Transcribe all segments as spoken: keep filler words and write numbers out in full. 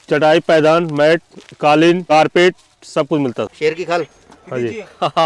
चटाई, पैदान, मैट, कालीन, कारपेट सब कुछ मिलता है। शेर की खाल। हाँ जी।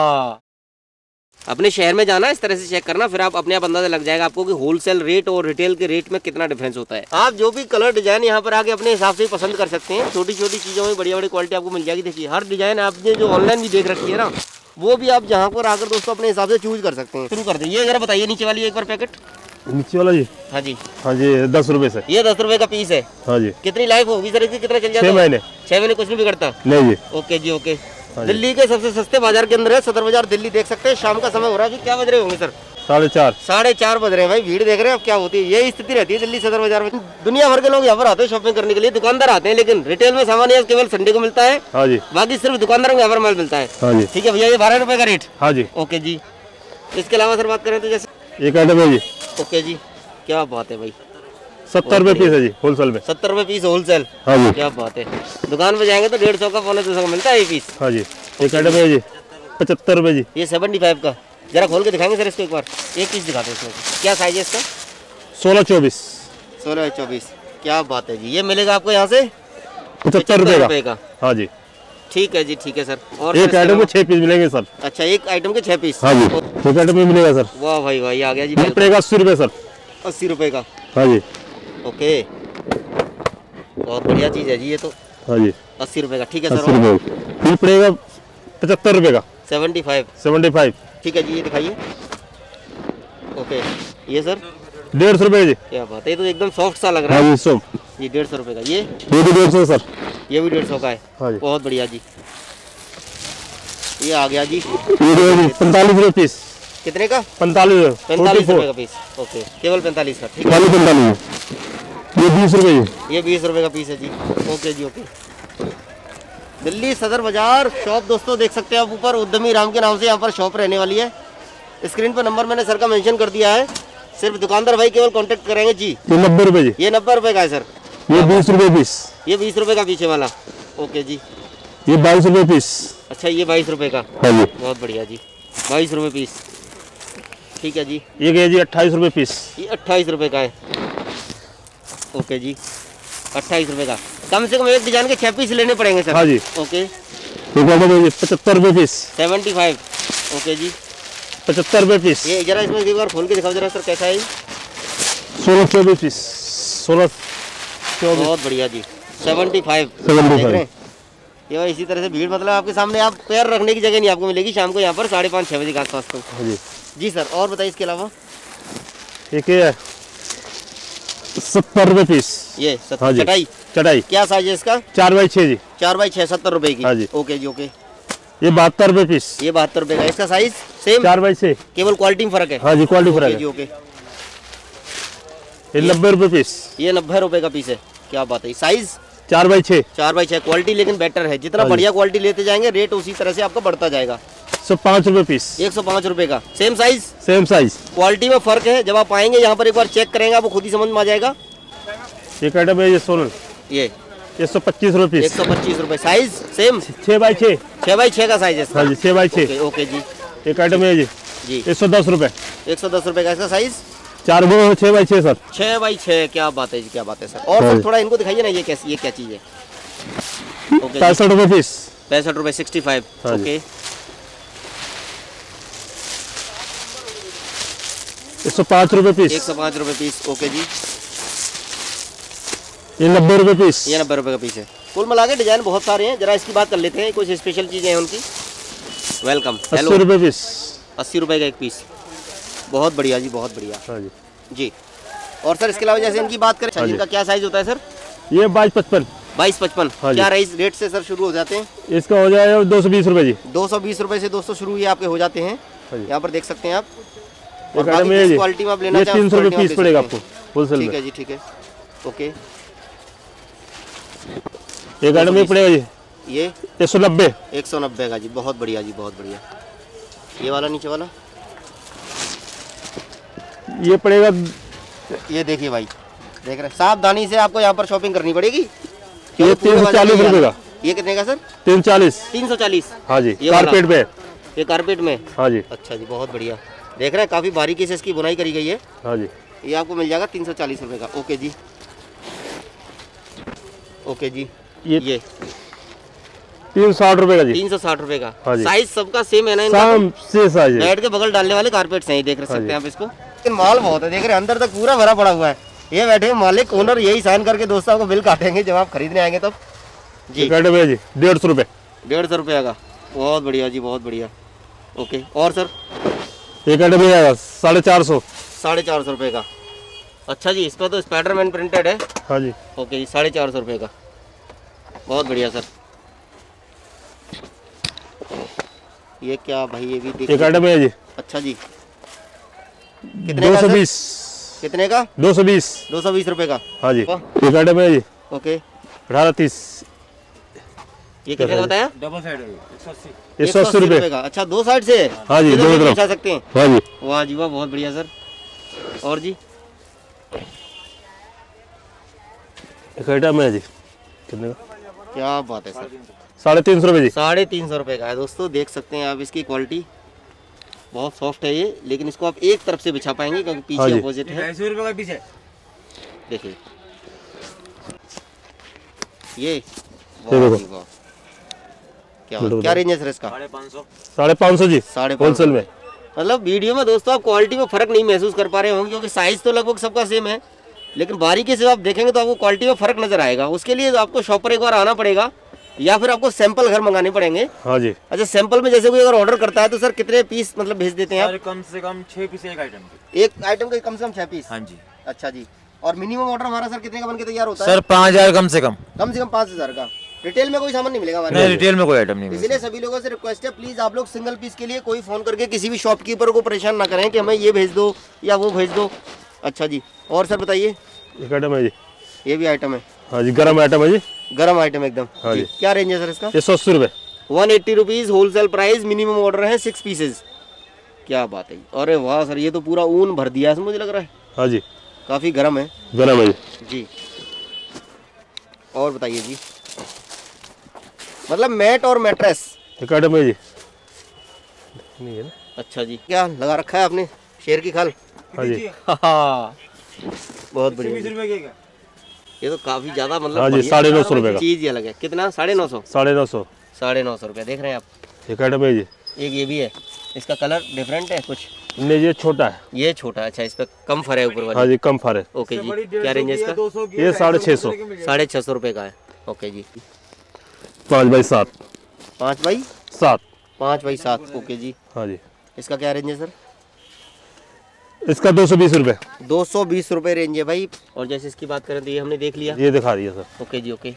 अपने शहर में जाना, इस तरह से चेक करना, फिर आप अपने आप अंदाजा लग जाएगा आपको कि होलसेल रेट और रिटेल के रेट में कितना डिफरेंस होता है। आप जो भी कलर डिजाइन यहाँ पर आके अपने हिसाब से पसंद कर सकते हैं। छोटी छोटी चीजों में बड़ी बड़ी क्वालिटी आपको मिल जाएगी। देखिए हर डिजाइन आपने जो ऑनलाइन भी देख रखी है ना, वो भी आप जहाँ पर आकर दोस्तों अपने हिसाब से चूज कर सकते हैं। शुरू कर दें। ये जरा बताइए नीचे वाली एक बार पैकेट। नीचे वाला जी? हाँ जी। हाँ जी, दस रुपए से। ये दस रुपए का पीस है। हाँ जी। कितनी लाइफ होगी सर इसकी, कितना चल जाता है? छह महीने। छह महीने कुछ नहीं बिगड़ता? नहीं जी। ओके जी, ओके। दिल्ली के सबसे सस्ते बाजार के अंदर है, सदर बाजार दिल्ली। देख सकते हैं शाम का समय हो रहा है। क्या बज रहे होंगे सर? साढ़े चार। साढ़े चार बज रहे हैं भाई। भीड़ देख रहे हैं अब क्या होती है। यही स्थिति रहती है दिल्ली सदर बाजार में। दुनिया भर के लोग यहाँ पर आते हैं शॉपिंग करने के लिए। दुकानदार आते हैं, लेकिन रिटेल में सामान यहाँ केवल संडे को मिलता है। हाँ जी। बाकी सिर्फ दुकानदारों को यहाँ पर माल मिलता है। हाँ जी। ठीक है भैया, ये बारह रुपए का रेट। हाँ जी। ओके जी। इसके अलावा सर बात करें तो जैसे एक आइटम है जी। ओके जी, क्या बात है भाई। सत्तर रुपए पीस है जी, होलसेल में। सत्तर रुपए पीस होलसेल? हाँ जी। क्या बात है। दुकान पे जाएंगे तो डेढ़ सौ का, पौने दो सौ का मिलता है ये पीस। हाँ जी। एक आइटम है जी, पचहत्तर रुपए जी। ये सेवेंटी फाइव का। जरा खोल के दिखाएंगे सर इसको एक बार। एक पीस दिखाते हैं इसमें। क्या साइज है इसका? सोलह चौबीस। सोलह चौबीस। क्या बात है जी। ये मिलेगा आपको यहाँ से पचहत्तर रुपए का। हाँ जी। ठीक है जी, ठीक है सर। और एक आइटम के छह पीस मिलेंगे सर। अच्छा, एक आइटम के छह पीस? हाँ जी। एक आइटम में मिलेगा सर। वाह भाई वाह, ये आ गया जी। ये पड़ेगा अस्सी रुपए सर। अस्सी रुपए का? हाँ जी। ओके, बहुत बढ़िया चीज है जी ये तो। हाँ जी। अस्सी रुपए का, ठीक है अस्सी सर। रुपए। ये पड़ेगा पचहत्तर रुपए का। Seventy five. Seventy five. ठीक है जी, ये दिखाइए। ओके, ये सर डेढ़ सौ रुपए जी। क्या बात है, ये तो एकदम सॉफ्ट सा लग रहा है। हाँ जी, सॉफ्ट। ये डेढ़ सौ रुपए का। ये ये भी डेढ़ सौ सर। ये भी डेढ़ सौ का है। हाँ जी। बहुत बढ़िया जी। ये आ गया जी। ये पैंतालीस रुपए पीस। कितने का? पैंतालीस। पैंतालीस रुपए का पीस। ओके, केवल पैंतालीस का। ठीक है। पैंतालीस। ये बीस रुपए जी। ये बीस रुपए का पीस है जी। ओके जी, ओके। दिल्ली सदर बाजार शॉप दोस्तों देख सकते हैं आप ऊपर, उद्यमी राम के नाम से यहाँ पर शॉप रहने वाली है। स्क्रीन पर नंबर मैंने सर का मेंशन कर दिया है। सिर्फ दुकानदार भाई केवल कांटेक्ट करेंगे जी। ये नब्बे रुपए जी। ये नब्बे रुपए का है सर। ये बीस रुपए पीस। ये बीस रुपए का पीछे वाला। ओके जी। ये बाईस रुपए पीस। अच्छा, ये बाईस रुपए का। हाँ जी। बहुत बढ़िया जी, बाईस रुपए पीस। ठीक है जी। ये गया जी अट्ठाईस रुपए पीस। ये अट्ठाईस रुपए का है। ओके जी, अट्ठाईस रुपए का। कम से कम एक डिजाइन के छह पीस लेने पड़ेंगे सर। हाँ जी। ओके। पचहत्तर रुपए पीस। Seventy five. ओके जी, पचहत्तर रुपए पीस। ये जरा इसमें एक बार खोल के दिखाओ जरा सर, कैसा है? सोलह चौबीस पीस। सोलह चौबीस। बहुत बढ़िया जी। Seventy five. Seventy five. ये भाई इसी तरह से भीड़, मतलब आपके सामने आप पैर रखने की जगह नहीं आपको मिलेगी शाम को यहाँ पर साढ़े पाँच छः बजे के आसपास तो। हाँ जी। जी सर, और बताइए इसके अलावा। एक ये है सत्तर रुपए पीस। ये हाँ जी। चटाई। चटाई क्या साइज है इसका? चार बाई छः जी। चार बाई छः, सत्तर रुपए की। हाँ जी। ओके जी, ओके। ये बहत्तर रुपए पीस। ये बहत्तर रुपए का। इसका साइज सेम? चार बाई छः। केवल क्वालिटी में फर्क है? हाँ जी, क्वालिटी फर्क ओके है। जी, ओके। ये नब्बे रुपए पीस। ये नब्बे रुपए का पीस है। क्या बात है। साइज? चार बाई छः। चार बाई छः। क्वालिटी लेकिन बेटर है। जितना हाँ बढ़िया क्वालिटी लेते जाएंगे रेट उसी तरह से आपका बढ़ता जाएगा। सौ पाँच रुपए पीस। एक सौ पाँच रुपए का। Same size? Same size. Quality में फर्क है। जब आप आएंगे यहाँ पर एक बार चेक करेंगे आपको खुद ही समझ में आ जाएगा। एक आइटम है ये सोनल। ये एक सौ पच्चीस रुपए एक पीस। सौ पच्चीस रुपए। Size same? छः बाई छः। छः बाई छः का साइज है। हाँ जी, छः बाई छः। ओके, ओके जी। एक आइटम है जी जी एक सौ दस रुपए। एक सौ दस रुपए का। इसका साइज? चार वो छः बाई छः सर। छः बाई छः। क्या बात है जी, क्या बात है सर। और सर थोड़ा इनको दिखाइए ना, ये कैसी, ये क्या चीज़ है? ओके, पैंसठ रुपए पीस। पैंसठ रुपए। Sixty five. हाँ जी। ओके। एक सौ पाँच रुपए पीस। एक सौ पाँच रुपए पीस। ओके जी। ये नब्बे रुपए पीस। ये नब्बे रुपए का पीस है। कुल मिला के डिजाइन बहुत सारे हैं। जरा इसकी बात कर लेते हैं, कुछ स्पेशल चीज़ें हैं उनकी। वेलकम। अस्सी रुपए पीस। अस्सी रुपए का एक पीस। बहुत बढ़िया जी, बहुत बढ़िया। हाँ जी। जी। और सर इसके अलावा जैसे इनकी बात करें, हाँ जी। इनका क्या साइज होता है सर? ये बाईस पचपन। बाईस पचपन। हाँ जी। क्या राइस रेट से सर शुरू हो जाते हैं? इसका हो जाएगा दो सौ बीस रुपए जी। दो सौ बीस रुपए से दोस्तों शुरू ये आपके हो जाते हैं। हाँ जी। यहाँ पर देख सकते हैं आप। एक और बाकी आइटम है जिस जी, क्वालिटी में आप लेना ये चाहें तीन सौ रुपए क्वालिटी में पीस आप ले पड़ेगा सकते आपको होलसेल ठीक में। है जी, ठीक है। ओके। एक आइटम में पड़ेगा जी ये एक सौ नब्बे। एक सौ नब्बे का जी। बहुत बढ़िया जी, बहुत बढ़िया। ये वाला नीचे वाला ये पड़ेगा, ये देखिए भाई, देख रहे हैं। सावधानी से आपको यहाँ पर शॉपिंग करनी पड़ेगी। ये तीन सौ चालीस रुपए का। ये कितने का सर? तीन चालीस। तीन सौ चालीस। हाँ जी, ये वाला? कारपेट में। ये कारपेट में? हाँ जी। अच्छा जी, बहुत बढ़िया। देख रहे हैं काफ़ी बारीकी से इसकी बुनाई करी गई है। हाँ जी। ये आपको मिल जाएगा तीन सौ चालीस रुपये का। ओके जी, ओके जी। ये ये तीन सौ साठ रुपए का जी। तीन सौ साठ रुपए का। हाँ जी। साइज सबका सेम है ना इनका? शाम से साइज है। बेड के बगल डालने वाले कारपेट्स हैं, ये देख सकते हाँ हैं आप इसको। लेकिन माल बहुत है, देख रहे हैं अंदर तक पूरा भरा पड़ा हुआ है। ये बैठे मालिक ओनर यही साइन करके दोस्तों आपको बिल काटेंगे जब आप खरीदने आएंगे तब जी। एक आइटम है जी डेढ़ सौ रुपये। डेढ़ सौ रुपये का, बहुत बढ़िया जी, बहुत बढ़िया। ओके, और सर? एक आइटम है आएगा साढ़े चार सौ। साढ़े चार सौ रुपये का। अच्छा जी, इस पर तो स्पाइडरमैन प्रिंटेड है। हाँ जी। ओके जी, साढ़े चार सौ रुपये का, बहुत बढ़िया सर। ये क्या भाई, ये भी देखिए। एक आइटम है जी। अच्छा जी, कितने दो का सौ सर? बीस। कितने का? दो सौ बीस। दो सौ बीस रुपये का। हाँ जी। वाह। एक आइटम है जी ओके, अठारह तीस। ये कितने का बताया? डबल साइड है एक सौ अस्सी रुपये का। अच्छा, दो साइड से? हाँ जी, ये दोनों तरफ। बिछा सकते हैं। हाँ जी। वाह जी वाह, बहुत बढ़िया सर। और जी? एक आइटम है जी, कितने का? क्या बात है सर, साढ़े तीन सौ रुपये जी। साढ़े तीन सौ रुपये का है दोस्तों। देख सकते हैं आप इसकी क्वालिटी, बहुत सॉफ्ट है ये, लेकिन इसको आप एक तरफ से बिछा पाएंगे क्योंकि हाँ पीछे जी। अपोजिट है। ढाई सौ रुपये का पीछे। देखिए ये, देखो। वाह जी वाह, क्या क्या रेंज है सर इसका? साढ़े पाँच सौ। साढ़े पाँच सौ जी साढ़े पाँच होलसेल में। मतलब वीडियो में दोस्तों आप क्वालिटी में फर्क नहीं महसूस कर पा रहे होंगे क्योंकि साइज तो लगभग सबका सेम है, लेकिन बारीकी से आप देखेंगे तो आपको क्वालिटी में फर्क नजर आएगा। उसके लिए आपको शॉप पर एक बार आना पड़ेगा या फिर आपको सैंपल घर मंगाने पड़ेंगे। हाँ जी। अच्छा, सैंपल में जैसे कोई अगर ऑर्डर करता है तो सर कितने पीस मतलब भेज देते हैं आप? सर कम से कम छः पीस एक आइटम के। एक आइटम के कम से कम छह पीस? हाँ जी। अच्छा जी। और मिनिमम ऑर्डर हमारा सर कितने का बन के तैयार होता है? सर पाँच हजार कम से कम। कम से कम पाँच हजार का। रिटेल में कोई सामान नहीं मिलेगा हमारे नहीं, पास? रिटेल में कोई आइटम नहीं इसलिए मिलेगा। सभी लोगों से रिक्वेस्ट है, प्लीज आप लोग सिंगल पीस के लिए कोई फोन करके किसी भी शॉपकीपर को परेशान ना करें कि हमें ये भेज दो या वो भेज दो। अच्छा जी, और सर बताइए? एक आइटम है जी। ये भी आइटम है? हाँ जी, गरम आइटम है जी। गरम आइटम एकदम। हाँ जी। क्या रेंज है सर इसका? एक सौ अस्सी रुपये। One eighty rupees wholesale price, minimum order है सिक्स पीसेज। क्या बात है, अरे वाह सर, ये तो पूरा ऊन भर दिया है मुझे लग रहा है। हाँ जी, काफी गर्म है गरम है जी। जी। और बताइए जी? मतलब मैट और मैट्रेस। एक आइटम है जी। नहीं है ना? अच्छा जी, क्या लगा रखा है आपने? शेर की खाल? हाँ जी। हाँ, बहुत बढ़िया बीस जी। रुपये के। ये तो काफी ज्यादा मतलब हाँ जी, बढ़िया साढ़े नौ सौ रुपये का। चीज ही अलग है। कितना? साढ़े नौ सौ। साढ़े नौ सौ। साढ़े नौ सौ रुपये देख रहे हैं आप। एक आइटम है जी। एक ये भी है, इसका कलर डिफरेंट है कुछ। नहीं, ये छोटा है। ये छोटा है। अच्छा, इस पे कम फर है ऊपर हाँ वाली। जी, कम फार है। ओके जी, क्या रेंज है इसका? ये साढ़े छः सौ। साढ़े छः सौ रुपये का है। ओके जी। पाँच बाई सात। पाँच बाई सात। पाँच बाई सात। ओके जी। हाँ जी। इसका क्या रेंज है सर? इसका दो सौ बीस रुपये। दो सौ बीस रुपये रेंज है भाई। और जैसे इसकी बात करें तो ये हमने देख लिया। ये दिखा दिया सर। ओके जी, ओके।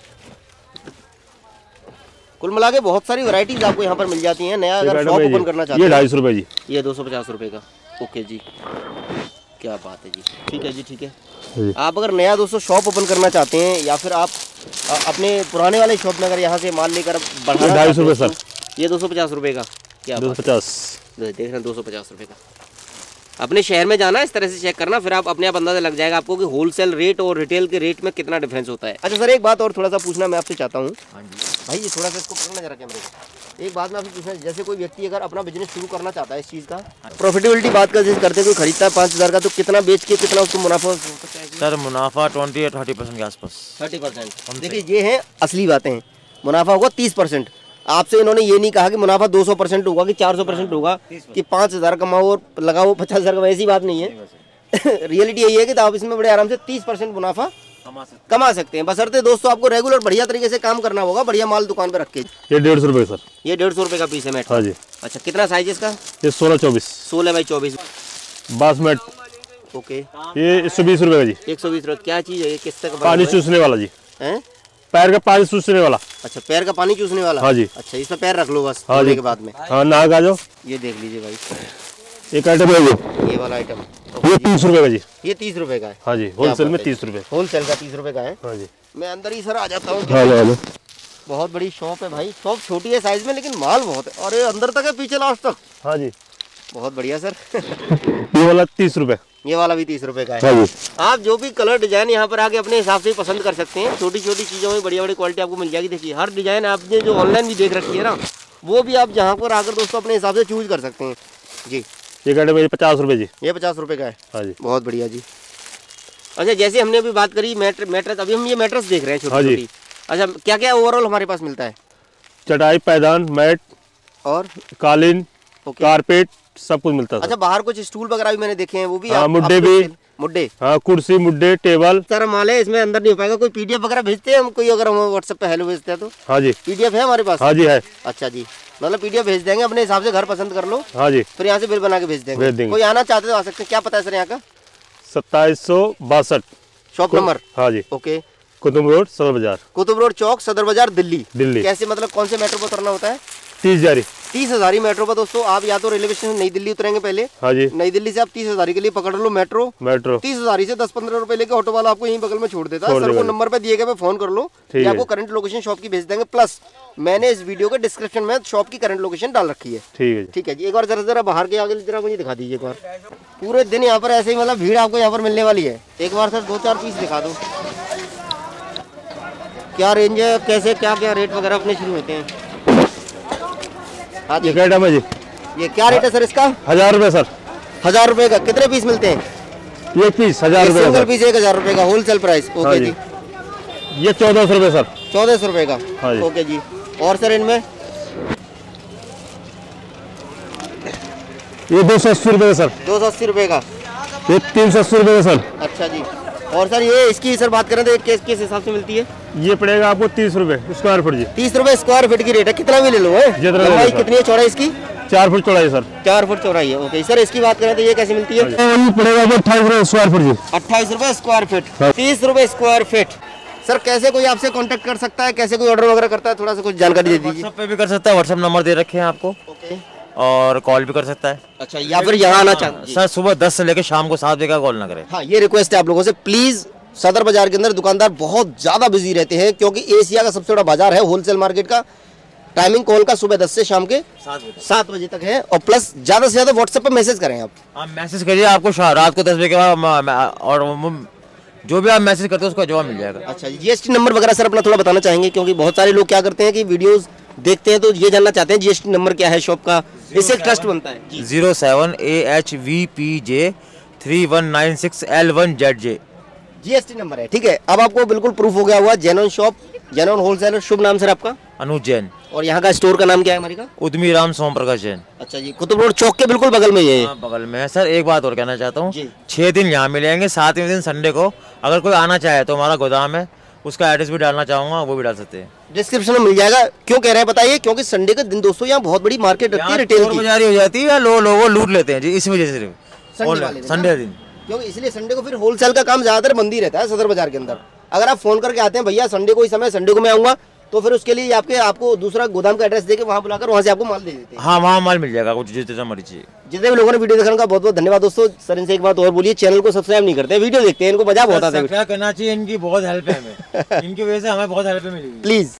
कुल मिला के बहुत सारी वैरायटीज आपको यहाँ पर मिल जाती हैं। नया अगर शॉप ओपन करना चाहते ये हैं, ढाई सौ रुपये जी। ये दो सौ पचास रुपये का। ओके जी, क्या बात है जी। ठीक है जी, ठीक है। जी। आप अगर नया दोस्तों शॉप ओपन करना चाहते हैं या फिर आप अ, अपने पुराने वाले शॉप में अगर यहाँ से माल लेकर बढ़ाना ढाई सौ रुपये चाहते हैं सर। तो ये दो सौ पचास रुपये का। क्या दो बात सौ पचास। है, देख रहे हैं, दो सौ पचास रुपये का। अपने शहर में जाना, इस तरह से चेक करना, फिर आप अपने आप अंदाजा लग जाएगा आपको कि होलसेल रेट और रिटेल के रेट में कितना डिफरेंस होता है। अच्छा सर, एक बात और थोड़ा सा पूछना मैं आपसे चाहता हूँ भाई, ये थोड़ा सा इसको पकड़ना जरा कैमरे को। एक बात मैं आपसे पूछना, जैसे कोई व्यक्ति अगर अपना बिजनेस शुरू करना चाहता है इस चीज़ का, प्रॉफिटेबिलिटी बात कर जैसे करते कोई खरीदता है पाँच हज़ार का, तो कितना बेच के कितना उसको मुनाफा हो सकता है? सर मुनाफा ट्वेंटी या थर्टी परसेंट के आसपास। Thirty percent. देखिए, ये है असली बातें हैं। मुनाफा होगा तीस परसेंट। आपसे इन्होंने ये नहीं कहा कि मुनाफा दो सौ परसेंट होगा कि चार सौ परसेंट होगा कि पाँच हज़ार कमाओ और लगाओ पचास हज़ार कमाओ, ऐसी बात नहीं है। रियलिटी यही है कि आप इसमें बड़े आराम से तीस परसेंट मुनाफा कमा सकते हैं, बशर्ते दोस्तों आपको रेगुलर बढ़िया तरीके से काम करना होगा, बढ़िया माल दुकान पे रख के। ये डेढ़ सौ रुपये सर। ये डेढ़ सौ रुपये का पीस है मैट। हाँ जी। अच्छा, कितना साइज है इसका? ये सोलह चौबीस। सोलह बाई चौबीस। बासमैट। ओके, ये एक सौ बीस रुपये का जी। एक सौ बीस रुपये। क्या चीज़ है ये? किस तरह का पानी चूसने वाला जी। है? पैर का पानी चूसने वाला। अच्छा, पैर का पानी चूसने वाला। हाँ जी। अच्छा, इसमें पैर रख लो बस हाँ धोने जी। के बाद में। हाँ, नाक आ जाओ। ये देख लीजिए भाई, एक आइटम है ये। ये वाला आइटम ये तीस रुपये का जी। ये तीस रुपए का है। हाँ जी, होलसेल में बात है। तीस रुपये। होलसेल का तीस रुपए का है। हाँ जी। मैं अंदर ही सर आ जाता हूँ। हाँ जी। बहुत बड़ी शॉप है भाई। शॉप छोटी है साइज में, लेकिन माल बहुत है। अरे अंदर तक है, पीछे लास्ट तक। हाँ जी। बहुत बढ़िया सर। ये वाला तीस रुपये। ये वाला भी तीस रुपए का है। हाँ जी। आप जो भी कलर डिजाइन यहाँ पर आके अपने हिसाब से पसंद कर सकते हैं। छोटी छोटी चीज़ों में बढ़िया बड़ी क्वालिटी आपको मिल जाएगी। देखिए, हर डिजाइन आपने जो ऑनलाइन भी देख रखी है ना, वो भी आप जहाँ पर आकर दोस्तों अपने हिसाब से चूज कर सकते हैं जी। ये आइटम है पचास रुपये जी। ये पचास रुपए का है। हाँ जी। बहुत बढ़िया जी। अच्छा, जैसे हमने अभी बात करी मैट्र मैट्रेस, अभी हम ये मैट्रेस देख रहे हैं हाँ छोटी जी। छोटी, अच्छा, क्या क्या ओवरऑल हमारे पास मिलता है? चटाई, पैदान, मैट और कालीन, ओके। कारपेट सब कुछ मिलता है अच्छा, बाहर कुछ स्टूल वगैरह भी मैंने देखे हैं, वो भी हाँ, आप, मुड्डे आप भी। मुड्डे, हाँ, कुर्सी, मुड्डे, टेबल सारा माल है, इसमें अंदर नहीं हो पाएगा। कोई पीडीएफ वगैरह भेजते हैं हम, कोई अगर हम व्हाट्सएप पे हेलो भेजते हैं तो? हाँ जी, पीडीएफ है हमारे पास? हाँ जी है। अच्छा जी, मतलब पीडीएफ भेज देंगे, अपने हिसाब से घर पसंद कर लो, हाँ जी, फिर यहाँ से बिल बना के भेज देंगे। भेज देंगे। कोई आना चाहते तो आ सकते हैं। क्या पता है सर यहाँ का? सत्ताईस सौ बासठ शॉप नंबर? हाँ जी, ओके। कुतुब रोड, सदर बाजार, कुतुब रोड चौक, सदर बाजार, दिल्ली। दिल्ली। कैसे, मतलब कौन से मेट्रो पर उतरना होता है? तीस जारी। तीस हजारी मेट्रो पर दोस्तों, आप या तो रेलवे स्टेशन नई दिल्ली उतरेंगे पहले, हाँ जी, नई दिल्ली से आप तीस हजारी के लिए पकड़ लो मेट्रो। मेट्रो तीस हजारी से दस पंद्रह रुपए लेके ऑटो वाला आपको यहीं बगल में छोड़ देता है। छोड़ सर को देगा। नंबर पे दिए गए पे फोन कर लो, ठीक या है। आपको करंट लोकेशन शॉप की भेज देंगे। प्लस मैंने इस वीडियो के डिस्क्रिप्शन में शॉप की करंट लोकेशन डाल रखी है। ठीक है जी। ठीक है जी, एक बार जरा जरा बाहर के आगे जरा मुझे दिखा दीजिए एक बार। पूरे दिन यहाँ पर ऐसे ही मतलब भीड़ आपको यहाँ पर मिलने वाली है। एक बार सर दो चार पीस दिखा दो, क्या रेंज है, कैसे क्या क्या रेट वगैरह अपने शुरू होते हैं? हाँ जी, ये क्या आइटम है जी? ये क्या रेट है सर इसका? हजार रुपये सर। हजार रुपए का कितने पीस मिलते हैं? ये पीस हजार रुपये सिंगल सर। पीस एक हजार रुपए का होलसेल प्राइस। हाँ ओके जी, जी, ये चौदह सौ रुपये सर। चौदह सौ रुपए का। हाँ जी। ओके जी, और सर इनमें? ये दो सौ अस्सी रुपये सर। दो सौ अस्सी रुपए का। ये तीन सौ अस्सी रुपये सर। अच्छा जी, और सर ये इसकी सर बात करें तो एक किस किस हिसाब से मिलती है? ये पड़ेगा आपको तीस रुपये स्क्वायर फुट जी। तीस रुपए स्क्वायर फीट की रेट है, कितना भी ले लो है। जितना ले लो लंबाई सर। कितनी है, चौड़ाई इसकी? चार फुट चौड़ाई सर। चार फुट चौड़ाई है। ओके सर, इसकी बात करें तो ये कैसे मिलती है? ये पड़ेगा आपको अट्ठाईस रुपये स्क्वायर फुट जी। अट्ठाईस रुपए स्क्वायर फीट, हाँ। तीस रुपए स्क्वायर फीट। सर कैसे कोई आपसे कांटेक्ट कर सकता है, कैसे कोई ऑर्डर वगैरह करता है, थोड़ा सा कुछ जानकारी दे दीजिए। व्हाट्सएप पे भी कर सकता है, व्हाट्सएप नंबर दे रखे हैं आपको, ओके। और कॉल भी कर सकता है। अच्छा, या फिर यहाँ आना चाहते हैं? सर सुबह दस से लेकर शाम को सात बजे का कॉल ना करें। हाँ, ये रिक्वेस्ट है आप लोगों से, प्लीज। सदर बाजार के अंदर दुकानदार बहुत ज्यादा बिजी रहते हैं, क्योंकि एशिया का सबसे बड़ा बाजार है होलसेल मार्केट का। टाइमिंग कॉल का सुबह दस से शाम के सात बजे सात बजे तक है, और प्लस ज्यादा से ज्यादा व्हाट्सएप पे मैसेज करें आप। आप मैसेज करिए, आपको शा- रात को दस बजे के बाद म- म- और म- जो भी आप मैसेज करते हो उसका जवाब मिल जाएगा। अच्छा, जीएसटी नंबर वगैरह सर अपना थोड़ा बताना चाहेंगे, क्योंकि बहुत सारे लोग क्या करते हैं कि वीडियोस देखते हैं तो ये जानना चाहते हैं जीएसटी नंबर क्या है शॉप का, इससे एक ट्रस्ट बनता है जी। Zero seven A H V P J three one nine six L one Z J GST number है, ठीक है। अब आपको बिल्कुल प्रूफ हो गया हुआ, जेन्युइन शॉप, जेन्युइन होलसेलर। शुभ नाम सर आपका? अनुज जैन, और यहाँ का स्टोर का नाम क्या है हमारे का? उद्यमी राम सोम प्रकाश जैन। अच्छा जी, कुतुब रोड चौक के बिल्कुल बगल में ये है। हाँ, बगल में है सर। एक बात और कहना चाहता हूँ, जी। छः दिन यहाँ मिलेंगे, सातवें दिन संडे को अगर कोई आना चाहे तो हमारा गोदाम है, उसका एड्रेस भी डालना चाहूँगा, वो भी डाल सकते हैं। डिस्क्रिप्शन में मिल जाएगा। क्यों कह रहे हैं बताइए? क्योंकि संडे के दिन दोस्तों यहाँ बहुत बड़ी मार्केट लगती है रिटेल की, बाजारी हो जाती है या लो लोगों लूट लेते हैं जी, इस वजह से सिर्फ संडे वाले दिन। संडे दिन। क्योंकि इसलिए संडे को फिर होलसेल का काम ज्यादातर बंद ही रहता है सदर बाजार के अंदर। अगर आप फोन करके आते हैं भैया संडे को ही समय, संडे को मैं आऊंगा, तो फिर उसके लिए आपके आपको दूसरा गोदाम का एड्रेस देके वहां बुलाकर वहां से आपको माल दे देते हैं। हाँ, वहाँ माल मिल जाएगा कुछ जितना मर्जी चाहिए। जितने भी लोगों ने वीडियो देखने का बहुत बहुत धन्यवाद दोस्तों। सर इनसे एक बात और बोलिए, चैनल को सब्सक्राइब नहीं करते, वीडियो देखते हैं, इनको मजा बहुत आता है। सब्सक्राइब करना चाहिए, इनकी बहुत हेल्प है हमें, इनकी वजह से हमें बहुत हेल्प मिली। प्लीज